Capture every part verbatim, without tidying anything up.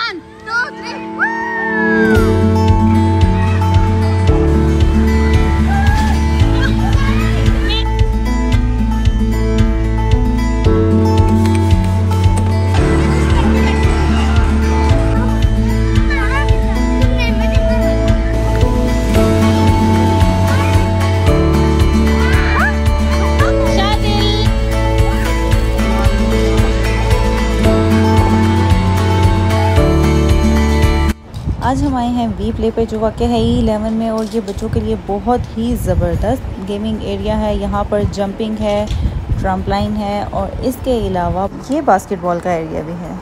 One, two, three. Woo! आज हम आए हैं वी प्ले पे जो वाक़या है ई इलेवन में, और ये बच्चों के लिए बहुत ही ज़बरदस्त गेमिंग एरिया है। यहाँ पर जंपिंग है, ट्रम्पलाइन है, और इसके अलावा ये बास्केटबॉल का एरिया भी है।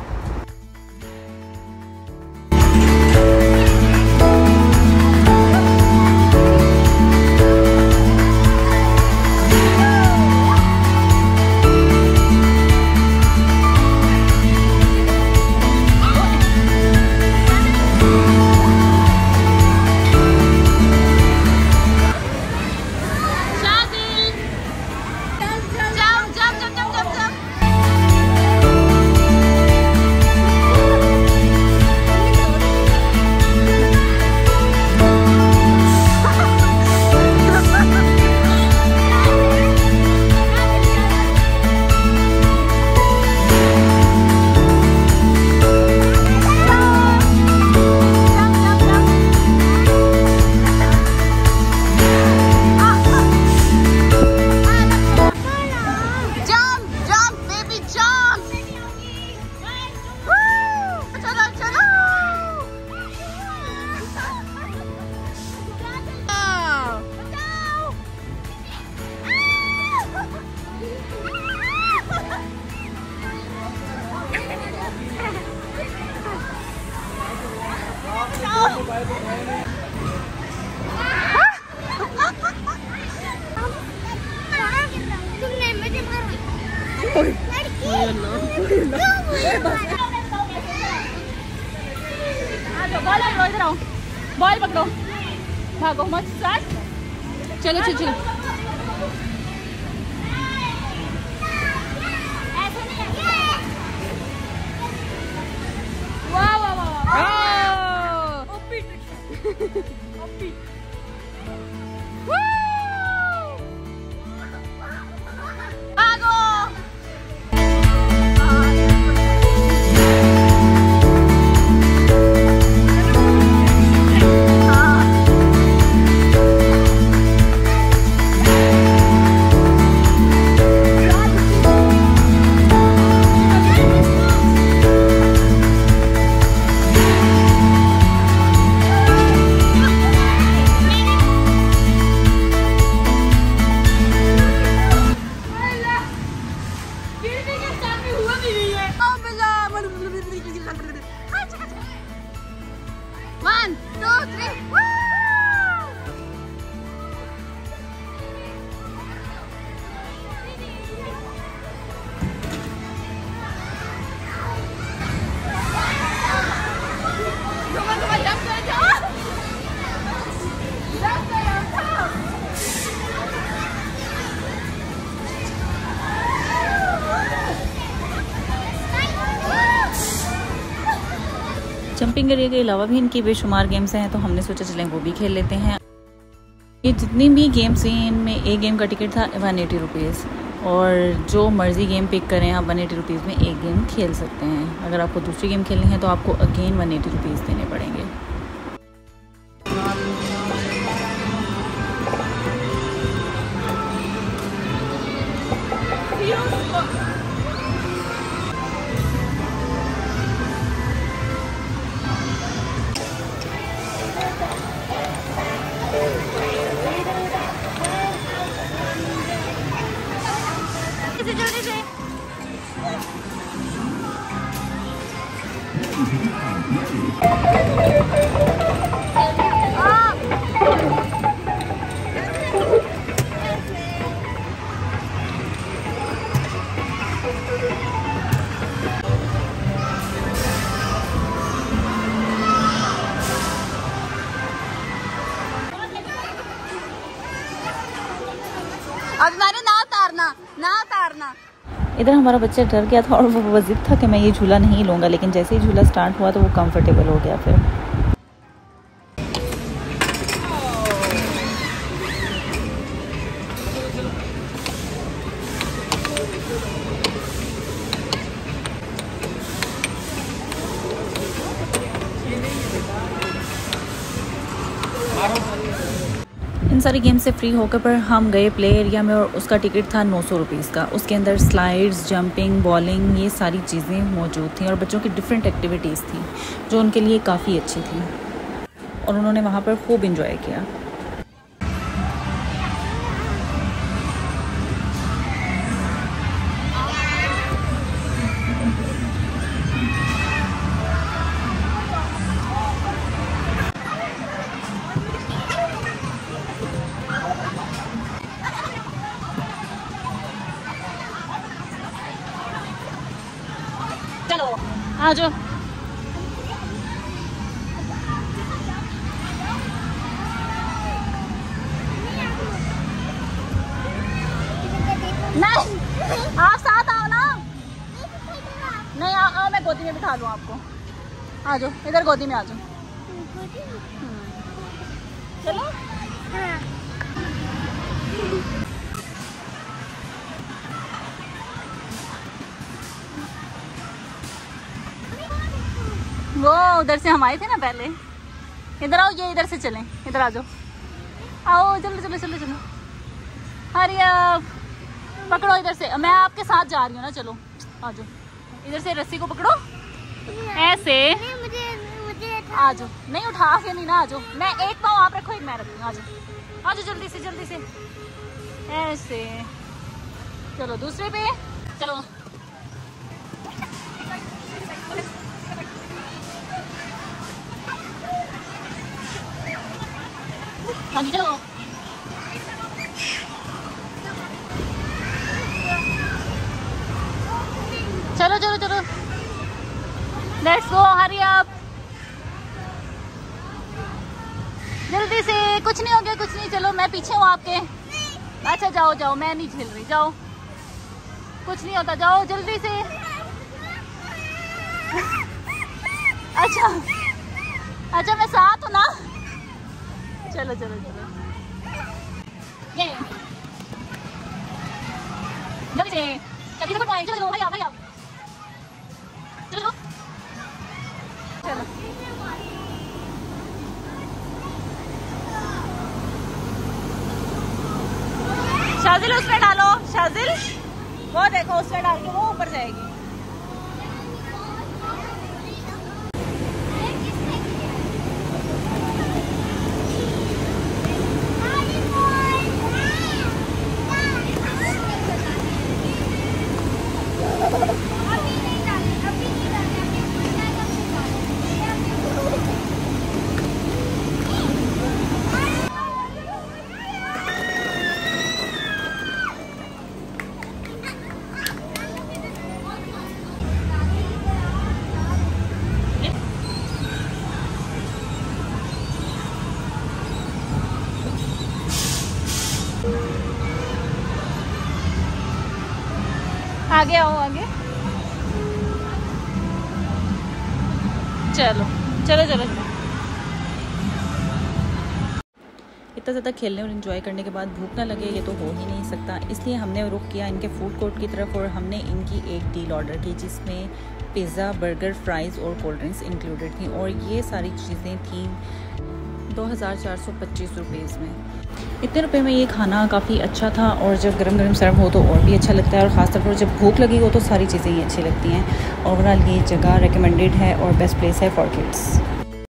बॉल पकड़ो, भागो मत साथ। चलो चलो चलो। वाह वाह वाह। ओपी ओपी। One, two, three. Woo! Come on, come on, jump to the top. Jump to the top. Jumping area के अलावा भी इनकी बेशुमार गेम्स हैं, तो हमने सोचा चलें वो भी खेल लेते हैं। ये जितनी भी गेम्स हैं इनमें एक गेम का टिकट था वन एटी रुपीज़, और जो मर्ज़ी गेम पिक करें आप वन एटी रुपीज़ में एक गेम खेल सकते हैं। अगर आपको दूसरी गेम खेलनी है तो आपको अगेन वन एटी रुपीज़ देने पड़ेंगे। अब ना उतारना ना उतारना। इधर हमारा बच्चा डर गया था और वो ज़िद था कि मैं ये झूला नहीं लूँगा, लेकिन जैसे ही झूला स्टार्ट हुआ तो वो कंफर्टेबल हो गया फिर। इन सारी गेम से फ्री होकर पर हम गए प्ले एरिया में और उसका टिकट था नौ सौ रुपीज़ का। उसके अंदर स्लाइड्स, जंपिंग, बॉलिंग, ये सारी चीज़ें मौजूद थी और बच्चों की डिफरेंट एक्टिविटीज़ थी जो उनके लिए काफ़ी अच्छी थी और उन्होंने वहाँ पर खूब इंजॉय किया। चलो आ जाओ। नहीं, आप साथ आओ ना। नहीं आओ, आओ मैं गोदी में बिठा दूँ आपको। आ जाओ इधर गोदी में आ जाओ। चलो हाँ। वो उधर से हम आए थे ना पहले। इधर आओ, ये इधर से चलें, इधर आ जाओ। आओ चलो चलो चलो चलो। अरे आप पकड़ो इधर से, मैं आपके साथ जा रही हूँ ना। चलो आ जाओ, इधर से रस्सी को पकड़ो ऐसे। नहीं, मुझे मुझे आ जाओ। नहीं उठा के नहीं ना, आ जाओ। मैं एक पाँव आप रखो, एक मैं रखूँ। आ जाओ आ जाओ जल्दी से जल्दी से ऐसे। चलो दूसरे पे चलो। हाँ जी चलो। चलो चलो चलो लेट्स गो, हरी अप जल्दी से। कुछ नहीं हो गया, कुछ नहीं। चलो मैं पीछे हूँ आपके। अच्छा जाओ जाओ, मैं नहीं झेल रही, जाओ कुछ नहीं होता, जाओ जल्दी से। अच्छा अच्छा मैं साथ हूँ ना। चलो चलो चलो ये जल्दी से जल्दी से पकड़वाएं। चलो भाई आप भाई आप चलो चलो। शाजिल उसमें डालो, शाजिल वो देखो उसमें डाल के वो ऊपर जाएगी। आगे आओ आगे। चलो चलो चलो चलो। इतना ज़्यादा खेलने और इन्जॉय करने के बाद भूख ना लगे ये तो हो ही नहीं सकता, इसलिए हमने रुक किया इनके फूड कोर्ट की तरफ और हमने इनकी एक डील ऑर्डर की जिसमें पिज़्ज़ा, बर्गर, फ्राइज़ और कोल्ड ड्रिंक्स इंक्लूडेड थी और ये सारी चीज़ें थी दो हज़ार चार सौ पच्चीस रुपीज़ में। इतने रुपए में ये खाना काफ़ी अच्छा था और जब गरम गरम सर्व हो तो और भी अच्छा लगता है और ख़ासतौर पर जब भूख लगी हो तो सारी चीज़ें ही अच्छी लगती हैं। ओवरऑल ये जगह रिकमेंडेड है और बेस्ट प्लेस है फॉर किड्स।